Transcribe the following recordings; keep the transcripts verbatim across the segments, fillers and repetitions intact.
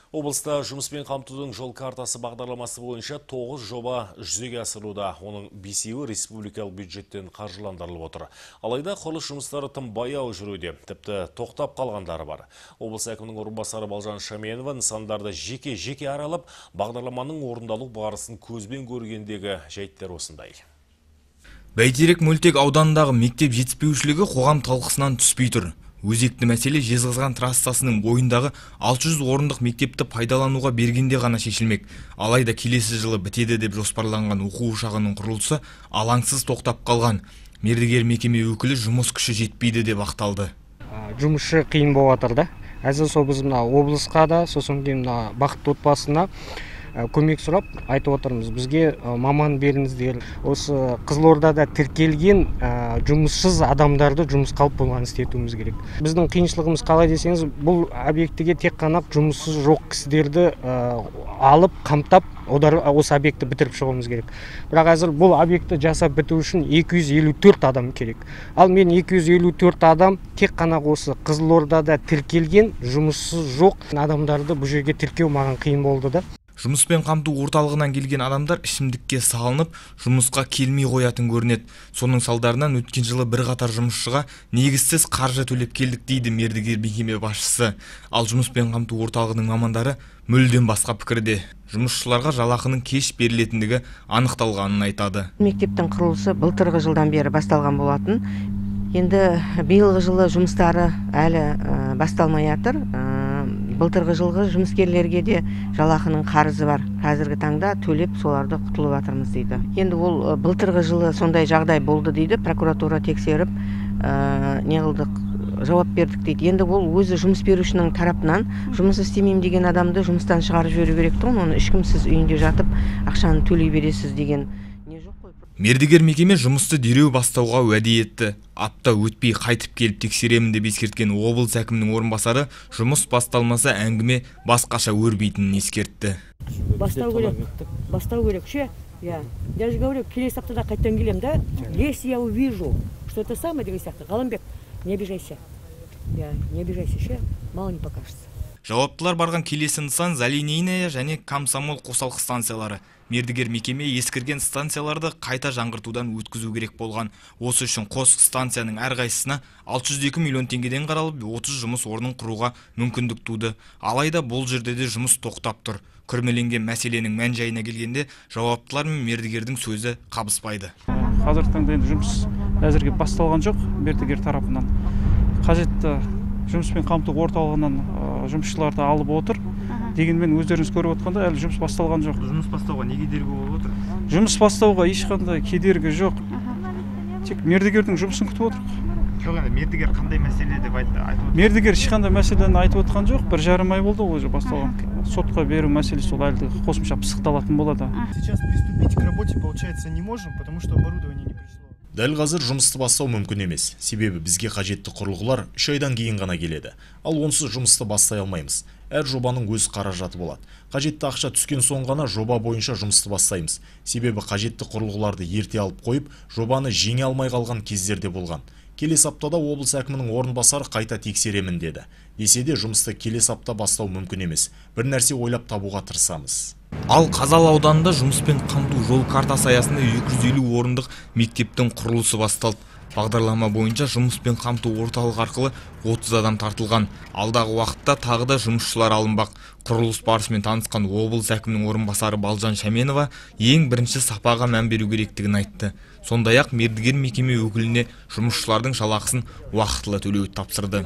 Облыста жұмыспен қамтудың жол картасы бағдарламасы бойынша тоғыз жоба жүзеге асыруда. Оның бесеуі республикалық бюджеттен қаржыландырылып отыр. Алайда құрылыс жұмыстары тым баяу жүруде, тіпті тоқтап қалғандары бар. Облыс әкімінің орынбасары Балжан Шаменова нысандарды жеке-жеке аралап, бағдарламаның орындалу барысын көзбен көргендегі жайттар осындай. Бәйтерек мөлтек ауданындағы мектеп жетіспеушілігі қоғам талқысынан түспей тұр. Өзекті мәселе Жезқазған трассасының бойындағы алты жүз орындық мектепті пайдалануға бергенде ғана шешілмек. Алайда келесі жылы бітеді деп жоспарланған оқу ошағының құрылысы алаңсыз тоқтап қалған. Мердігер мекеме өкілі жұмыс күші жетпейді деп ақталды. Жұмысшы қиын болып жатыр да. Әзір сол біз мына облысқа да, сосын кейін мына бақытты отбасына көмек сұрап айтып отырмыз. Бізге маман беріңіздер. Осы Қызылордада тіркелген жұмыссыз адамдарды жұмысқа алып болған істетуіміз керек. Біздің қиыншылығымыз қалай десеңіз, бұл объектіге тек қана жұмыссыз жоқ кісілерді алып, қамтап, олар осы объектті бітіріп шығуымыз керек. Бірақ әзір бұл объектті жасап біту үшін екі жүз елу төрт адам керек. Ал мен екі жүз елу төрт адам тек қана осы Қызылордада тіркелген жұмыссыз жоқ адамдарды бұл жерге тіркеу маған қиын болды да. Жұмыспен қамту орталығынан келген адамдар ішімдікке салынып, жұмысқа келмей қоятын көрінеді. Соның салдарынан өткен жылы бір қатар жұмысшыға негізсіз қаржы төлеп келдік дейді мердігер мекеме басшысы. Ал жұмыспен қамту орталығының мамандары мүлдем басқа пікірде. Жұмысшыларға жалақының кеш берілетіндігі анықталғанын айтады. Мектептің құрылысы былтырғы жылдан бері басталған болатын. Енді биылғы жылы жұмыстары әлі басталмай жатыр. Былтырғы жылғы жұмыскерлерге де жалақының қарызы бар. Қазіргі таңда төлеп соларды құтылып жатырмыз дейді. Енді ол былтырғы жылы сондай жағдай болды дейді. Прокуратура тексеріп, не қылдық, жауап бердік дейді. Енді ол өзі жұмыс берушінің тарапынан жұмыс істемеймін деген адамды жұмыстан шығарып жіберу керек тұғын. Оны ешкім сіз үйінде жатып ақшаны төлей бересіз деген не жоқ қой. Мердігер мекеме жұмысты дереу бастауға уәде етті. Апта өтпей қайтып келіп тексеремін деп ескерткен облыс әкімінің орынбасары жұмыс басталмаса әңгіме басқаша өрбейтінін ескертті. Бастау керек, бастау керек, ше? Я даже говорю, келесі аптада қайтадан келем, да? Если я увижу, что это самое, деген сияқты, Ғалымбек, не обижайся. Я не обижайся, ше? Мало не покажется. Жауаптылар барған келесі нысан Залинейная және Комсомол қосалқы станциялары. Мердігер мекеме ескірген станцияларды қайта жаңғыртудан өткізу керек болған. Осы үшін қос станцияның әрқайсысына алты жүз екі миллион теңгеден қаралып, отыз жұмыс орнын құруға мүмкіндік туды. Алайда бұл жерде де жұмыс тоқтап тұр. Күрмеленген мәселенің мән-жайына келгенде жауаптылар мен мердігердің сөзі қабыспайды. Қазіргі таңда енді жұмыс әзірге басталған жоқ мердігер тарапынан. Қажетті жұмыспен қамту орталығынан жұмысшыларды алып отыр. Дегенмен өздеріңіз көріп отқанда әлі жұмыс басталған жоқ. Жұмыс бастауға не кедергі болып отыр? Жұмыс бастауға ешқандай кедергі жоқ. Тек мердігердің жұмысын күтіп отырық. Жоқ, енді мердігер қандай мәселе деп айтып отыр? Мердігер ешқандай мәселені айтып отқан жоқ. Бір жарым ай болды уже басталған. Сотқа беру мәселесі ол әлі қосымша пысықталатын болады. Сейчас приступить к работе получается не можем, потому что оборудование не пришло. Дәл қазір жұмысты бастау мүмкін емес. Себебі бізге қажетті құрылғылар үш айдан кейін ғана келеді. Ал онсыз жұмысты бастай алмаймыз. Әр жобаның өз қаражаты болады. Қажетті ақша түскен соң ғана жоба бойынша жұмысты бастаймыз. Себебі қажетті құрылғыларды ерте алып қойып, жобаны жеңе алмай қалған кездерде болған. Келесі аптада облыс әкімінің орынбасары қайта тексеремін деді. Десе де жұмысты келесі апта бастау мүмкін емес. Бір нәрсе ойлап табуға тырысамыз. Ал Қазал ауданында жұмыспен қамту жол картасы аясында екі жүз елу орындық мектептің құрылысы басталды. Бағдарлама бойынша жұмыспен қамту орталығы арқылы отыз адам тартылған. Алдағы уақытта тағы да жұмысшылар алынбақ. Құрылыс барысымен танысқан облыс әкімінің орынбасары Балжан Шаменова ең бірінші сапаға мән беру керектігін айтты. Сондай-ақ мердігер мекеме өкіліне жұмысшылардың жалақысын уақытылы төлеуді тапсырды.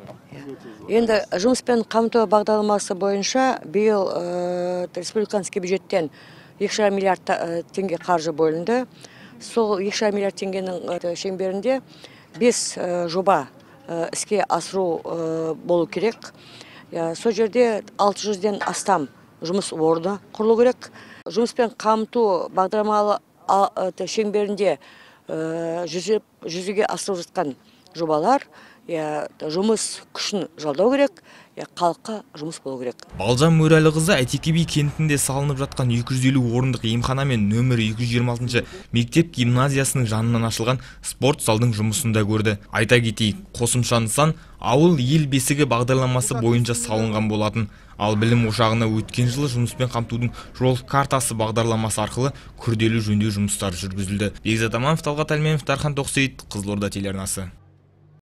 Енді жұмыспен қамту бағдарламасы бойынша биыл республиканский бюджеттен екі жарым миллиард теңге қаржы бөлінді. Сол екі жарым миллиард теңгенің шеңберінде бес жоба іске асыру болу керек. Сол жерде алты жүзден астам жұмыс орны құрылу керек. Жұмыспен қамту бағдарламалы шеңберінде жүзеге асырылып жатқан жобалар я жұмыс күшін жалдау керек, я халыққа жұмыс болу керек. Балжан Мөрәліқызы Әйтеке би кентінде салынып жатқан екі жүз елу орындық емхана мен нөмірі екі жүз жиырма алтыншы мектеп гимназиясының жанынан ашылған спорт залдың жұмысында көрді. Айта кетейік, қосымша нысан ауыл ел бесігі бағдарламасы бойынша салынған болатын. Ал білім ошағына өткен жылы жұмыспен қамтудың жол картасы бағдарламасы арқылы күрделі жөндеу жұмыстары жүргізілді. Бекзат Аманов, Талғат Әлменов, Дархан Тоқсейіт, Қызылорда телеарнасы.